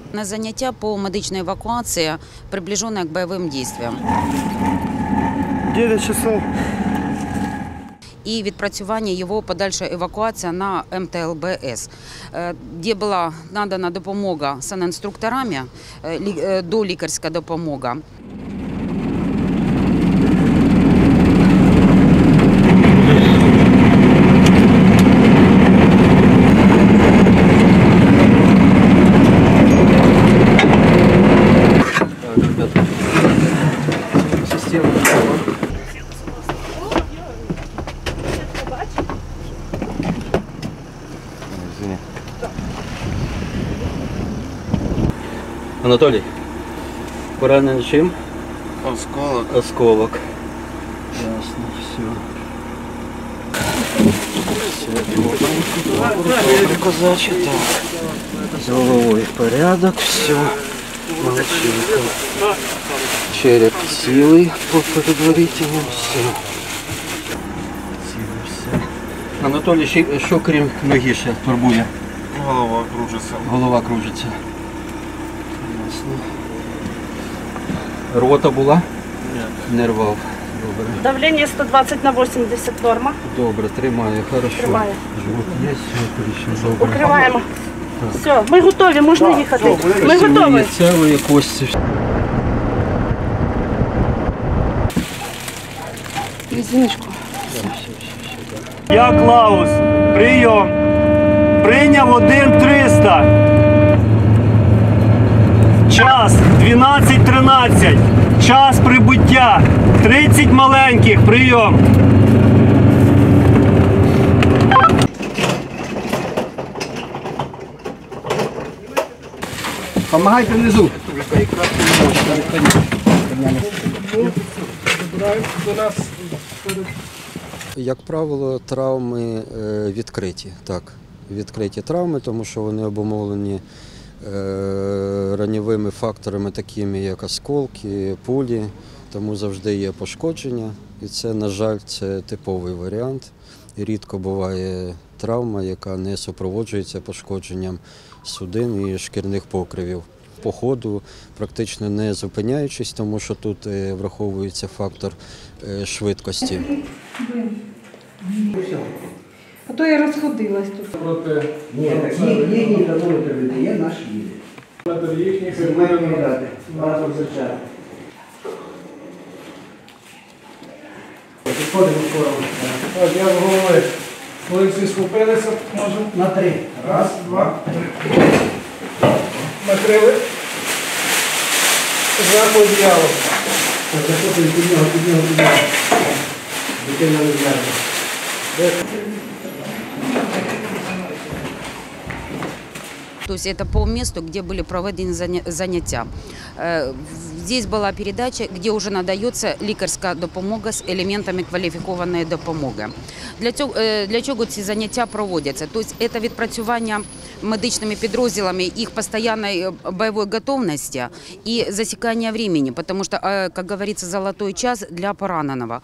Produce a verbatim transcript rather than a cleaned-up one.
На заняття по медичной эвакуации, приближенной к боевым действиям. дев'ять часов. І відпрацювання його подальша евакуація на ем те ел бэ ес, де була надана допомога санінструкторами, долікарська допомога. Анатолій, поранений чим? Осколок. Осколок. Ясно, все. Все, добре, козачі, так. З головою порядок, все. Молодчинка. Череп цілий по предварительному, все. Цілий, все. Анатолій, що, що крім ноги ще турбує? Голова кружиться. Голова кружиться. Рвота була? Ні. Не рвав. Добре. Давление сто двадцать на восемьдесят норма. Добре, тримаю, хорошо. Тримаю. Живот є, все, отлично, добре. Укриваємо. Все, ми готові, можна їхати. Ми готові. Цілої кості. Резиночку. Я Клаус. Прийом. Прийняв один триста. Час дванадцять тринадцять. Час прибуття. тридцять маленьких. Прийом. Помагайте внизу. Як правило, травми відкриті. Так, відкриті травми, тому що вони обумовлені раньовими факторами, такими як осколки, пулі, тому завжди є пошкодження. І це, на жаль, це типовий варіант. І рідко буває травма, яка не супроводжується пошкодженням судин і шкірних покривів. По ходу, практично не зупиняючись, тому що тут враховується фактор швидкості. А то я розходилась тут. Ні, так їхній замовити видає, наш їде. Це маємо дати. Разом зачати. Підходимо скоро. Так, я з голови. Коли всі схопилися, можемо. На три. Раз, два, три. Накрили. Зверху одіяло. Так, так, так, під нього, під нього, під нього. Дитина не зверху. То есть это по месту, где были проведены занятия. Здесь была передача, где уже надается лікарська допомога з елементами кваліфікованої допомоги. Для цього, для чого ці заняття проводяться? Тобто це відпрацювання медичними підрозділами їх постійної бойової готовності і засікання времени, тому що, як говориться, золотой час для пораненого.